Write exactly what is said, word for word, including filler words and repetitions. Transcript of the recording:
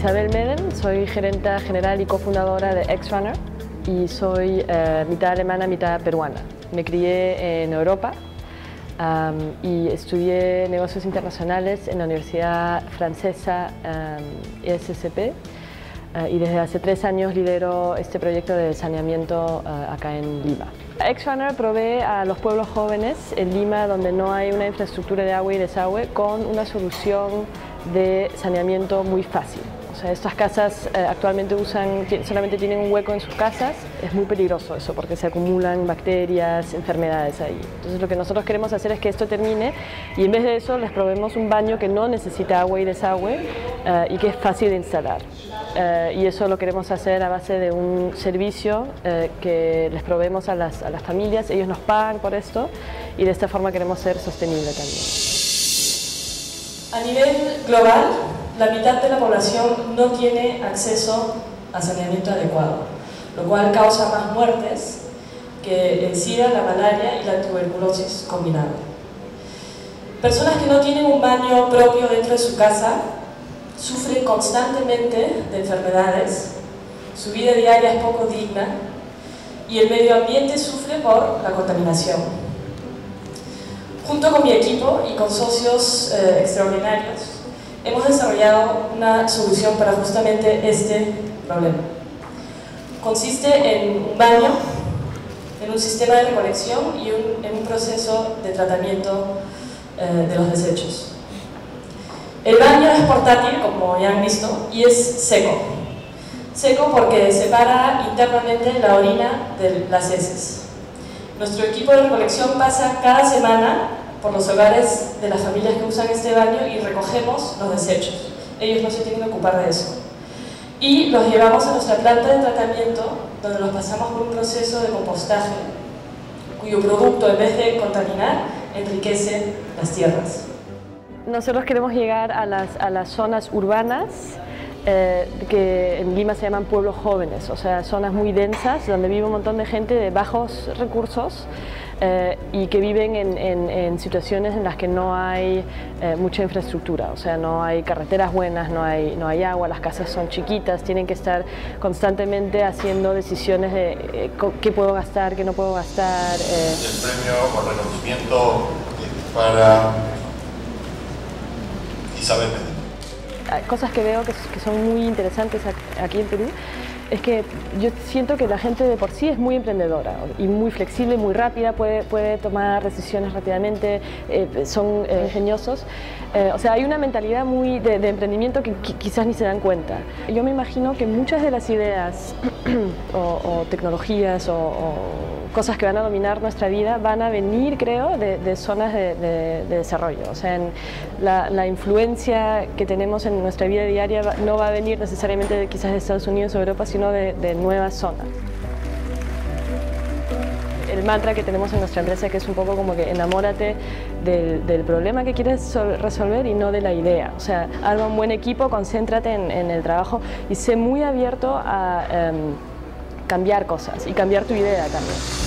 Isabel Meden, soy gerenta general y cofundadora de X-Runner y soy eh, mitad alemana, mitad peruana. Me crié en Europa um, y estudié negocios internacionales en la Universidad Francesa um, E S C P uh, y desde hace tres años lidero este proyecto de saneamiento uh, acá en Lima. X-Runner provee a los pueblos jóvenes en Lima donde no hay una infraestructura de agua y desagüe con una solución de saneamiento muy fácil. O sea, estas casas eh, actualmente usan, solamente tienen un hueco en sus casas. Es muy peligroso eso porque se acumulan bacterias, enfermedades ahí. Entonces lo que nosotros queremos hacer es que esto termine y en vez de eso les proveemos un baño que no necesita agua y desagüe eh, y que es fácil de instalar. Eh, y eso lo queremos hacer a base de un servicio eh, que les proveemos a las, a las familias. Ellos nos pagan por esto y de esta forma queremos ser sostenibles también. A nivel global, la mitad de la población no tiene acceso a saneamiento adecuado, lo cual causa más muertes que el SIDA, la malaria y la tuberculosis combinada. Personas que no tienen un baño propio dentro de su casa sufren constantemente de enfermedades, su vida diaria es poco digna y el medio ambiente sufre por la contaminación. Junto con mi equipo y con socios eh, extraordinarios, hemos desarrollado una solución para justamente este problema. Consiste en un baño, en un sistema de recolección y un, en un proceso de tratamiento eh, de los desechos. El baño es portátil, como ya han visto, y es seco. Seco porque separa internamente la orina de las heces. Nuestro equipo de recolección pasa cada semana por los hogares de las familias que usan este baño y recogemos los desechos. Ellos no se tienen que ocupar de eso. Y los llevamos a nuestra planta de tratamiento, donde los pasamos por un proceso de compostaje, cuyo producto, en vez de contaminar, enriquece las tierras. Nosotros queremos llegar a las, a las zonas urbanas, Eh, que en Lima se llaman pueblos jóvenes, o sea, zonas muy densas donde vive un montón de gente de bajos recursos eh, y que viven en, en, en situaciones en las que no hay eh, mucha infraestructura, o sea, no hay carreteras buenas, no hay, no hay agua, las casas son chiquitas, tienen que estar constantemente haciendo decisiones de eh, qué puedo gastar, qué no puedo gastar. Eh. El premio o reconocimiento para Isabel Meden. Cosas que veo que, que son muy interesantes aquí en Perú es que yo siento que la gente de por sí es muy emprendedora y muy flexible, muy rápida, puede, puede tomar decisiones rápidamente, eh, son eh, ingeniosos. Eh, o sea, hay una mentalidad muy de, de emprendimiento que quizás ni se dan cuenta. Yo me imagino que muchas de las ideas o, o tecnologías o, o cosas que van a dominar nuestra vida van a venir, creo, de, de zonas de, de, de desarrollo. O sea, en la, la influencia que tenemos en nuestra vida diaria no va a venir necesariamente de, quizás de Estados Unidos o Europa, sino de, de nuevas zonas. El mantra que tenemos en nuestra empresa que es un poco como que enamórate del, del problema que quieres resolver y no de la idea. O sea, arma un buen equipo, concéntrate en, en el trabajo y sé muy abierto a um, cambiar cosas y cambiar tu idea también.